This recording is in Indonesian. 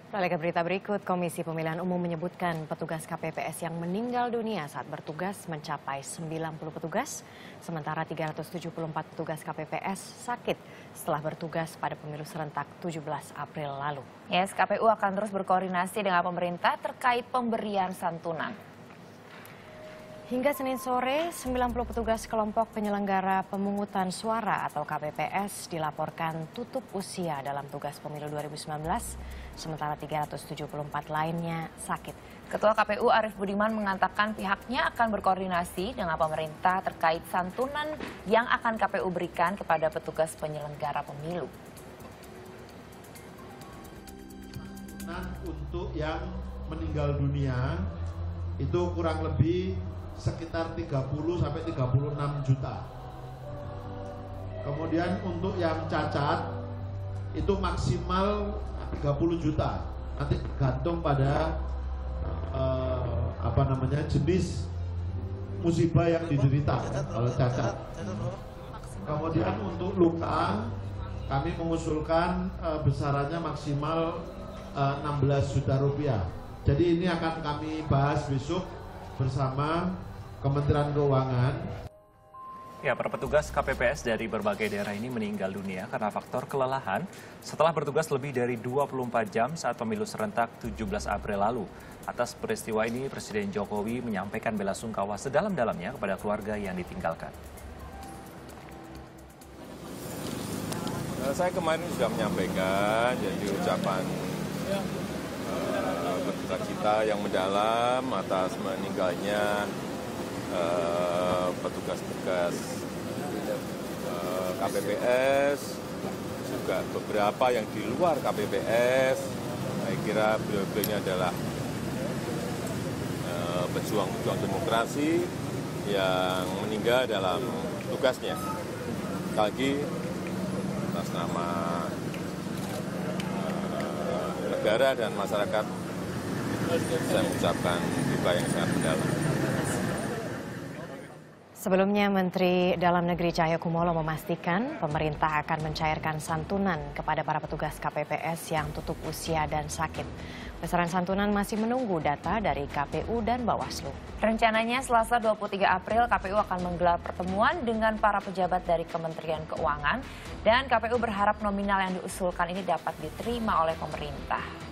Beralih ke berita berikut, Komisi Pemilihan Umum menyebutkan petugas KPPS yang meninggal dunia saat bertugas mencapai 90 petugas, sementara 374 petugas KPPS sakit setelah bertugas pada pemilu serentak 17 April lalu. Yes, KPU akan terus berkoordinasi dengan pemerintah terkait pemberian santunan. Hingga Senin sore, 90 petugas kelompok penyelenggara pemungutan suara atau KPPS dilaporkan tutup usia dalam tugas pemilu 2019, sementara 374 lainnya sakit. Ketua KPU Arief Budiman mengatakan pihaknya akan berkoordinasi dengan pemerintah terkait santunan yang akan KPU berikan kepada petugas penyelenggara pemilu. Untuk yang meninggal dunia itu kurang lebih sekitar 30 sampai 36 juta. Kemudian untuk yang cacat itu maksimal 30 juta. Nanti tergantung pada jenis musibah yang diderita kalau cacat. Kemudian untuk luka kami mengusulkan besarannya maksimal 16 juta rupiah. Jadi ini akan kami bahas besok bersama Kementerian Keuangan. Ya, para petugas KPPS dari berbagai daerah ini meninggal dunia karena faktor kelelahan setelah bertugas lebih dari 24 jam saat pemilu serentak 17 April lalu. Atas peristiwa ini, Presiden Jokowi menyampaikan bela sungkawa sedalam-dalamnya kepada keluarga yang ditinggalkan. Saya kemarin sudah menyampaikan jadi ucapan berduka cita yang mendalam atas meninggalnya petugas-petugas KPPS, juga beberapa yang di luar KPPS. Saya kira beliau-beliau adalah pejuang-pejuang demokrasi yang meninggal dalam tugasnya. Sekali lagi atas nama negara dan masyarakat saya mengucapkan duka yang sangat mendalam. Sebelumnya, Menteri Dalam Negeri Cahyokumolo memastikan pemerintah akan mencairkan santunan kepada para petugas KPPS yang tutup usia dan sakit. Besaran santunan masih menunggu data dari KPU dan Bawaslu. Rencananya Selasa 23 April KPU akan menggelar pertemuan dengan para pejabat dari Kementerian Keuangan dan KPU berharap nominal yang diusulkan ini dapat diterima oleh pemerintah.